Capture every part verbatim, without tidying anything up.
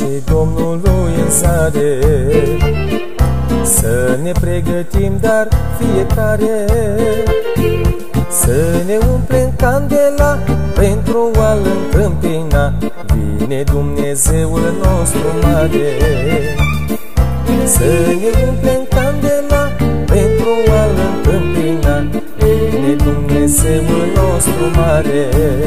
și Domnului în zare. Să ne pregătim, dar fiecare să ne umplem candela pentru a-L întâmpina. Vine Dumnezeul nostru mare. Să ne umplem candela pentru a-L întâmpina. Vine Dumnezeul nostru mare.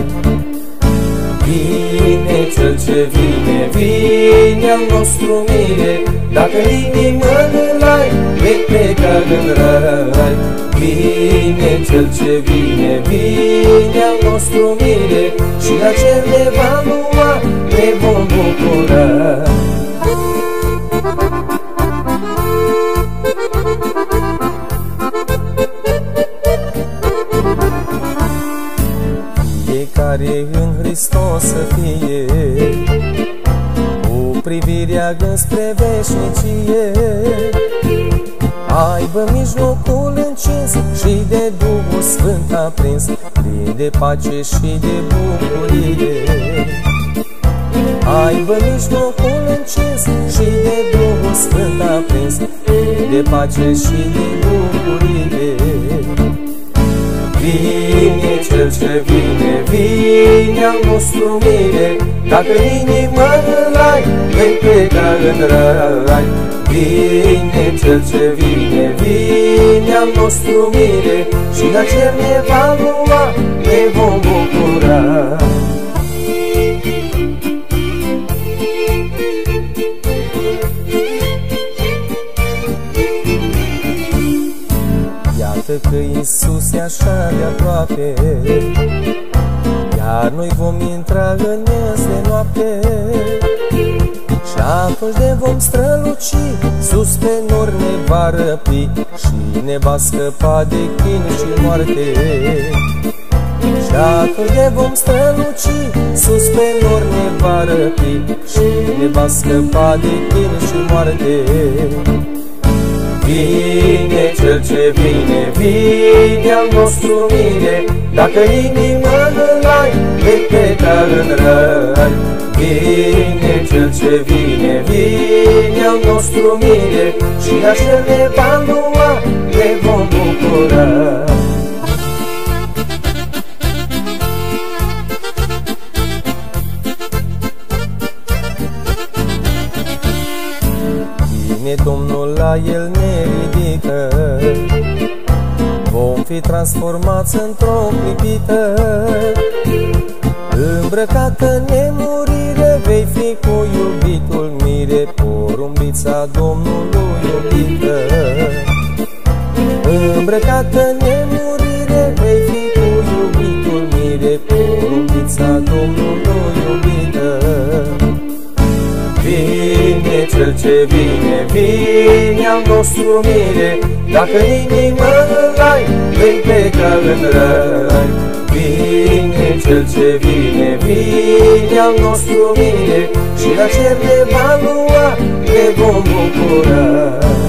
Vine Cel ce vine, vine al nostru mire. Dacă inimă îl ai, vei pleca în rai. Vine Cel ce vine, vine al nostru mire. Și la cer ne va lua, ne vom bucura. Fiecare în Hristos să fie, cu privirea înspre veșnicie, aibă mijlocul încins și de Duhul Sfânt aprins, plin de pace și de bucurie. Aibă mijlocul încins și de Duhul Sfânt aprins, plin de pace și de bucurie. Vine Cel ce vine, vine al nostru mire. Dacă inima îl ai, vei pleca în rai. Vine Cel ce vine, vine al nostru mire. Și la cer ne va lua, ne vom bucura. Iată că Iisus e așa de aproape, iar noi vom intra în miez de noapte. Și atunci ne vom străluci, sus pe nori ne va răpi și ne va scăpa de chin și moarte. Și atunci ne vom străluci, sus pe nori ne va răpi și ne va scăpa de chin și moarte. Vine Cel ce vine, vine al nostru mire. Dacă inima îl ai, vei pleca în rai. Vine Cel ce vine, vine al nostru mire. Și la cer ne va lua, ne vom bucura. Vine Domnul, la El ne ridică, vom fi transformați într-o clipită. Îmbrăcată în nemurire, vei fi cu iubitul mire, porumbița Domnului iubită. Îmbrăcată în nemurire, vei fi cu iubitul mire, porumbița Domnului iubită. Vine Cel ce vine, vine al nostru mire. Dacă inima îl ai, vei pleca în rai. Vine Cel ce vine, vine al nostru mire. Și la cer ne va lua, ne vom bucura.